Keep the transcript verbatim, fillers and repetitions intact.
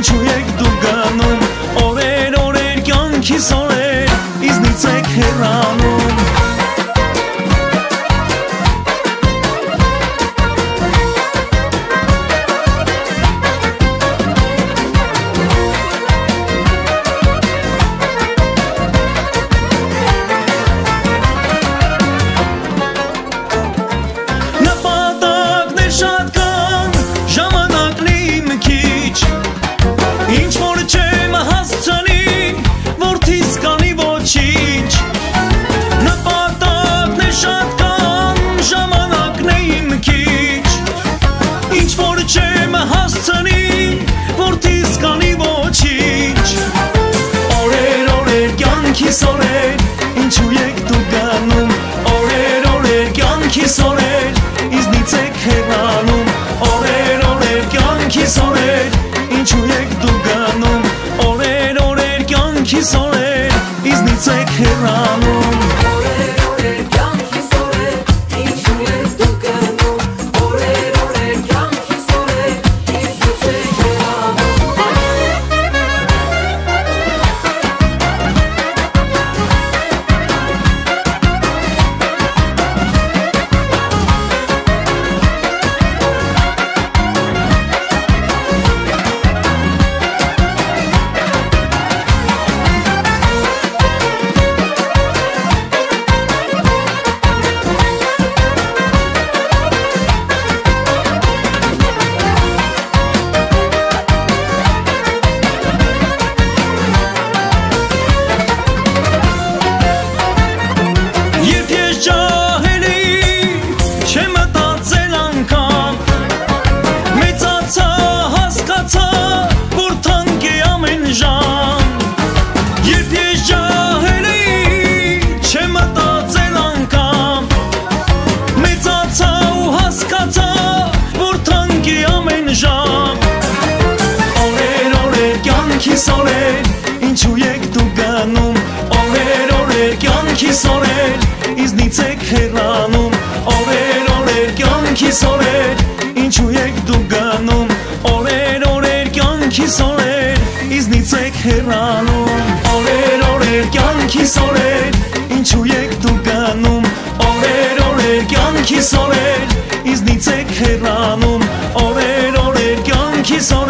Ինչու եք դու գանում, օրեր օրեր կյանքիս օրեր, իզնից եք հեռանում։ Կյանքիս օրեր, ինչու եք դու գանում, օրեր օրեր կյանքիս օրեր, իզնից եք հեռանում, օրեր օրեր կյանքիս օրեր, ինչու եք դու գանում, օրեր օրեր կյանքիս օրեր, իզնից եք հեռանում։ Կյանքիս օրեր, ինչու եք դու գանում, օրեր օրեր կյանքիս օրեր, իզնից եք հեռանում, օրեր օրեր կյանքիս օրեր, ինչու եք դու գանում, օրեր օրեր կյանքիս օրեր, իզնից եք հեռանում, օրեր օրեր կյանքիս օրեր, ինչու եք դու գանում, օրեր օրեր կյանքիս օրեր, իզնից եք հեռանում, օրեր օրեր կյանքիս օրեր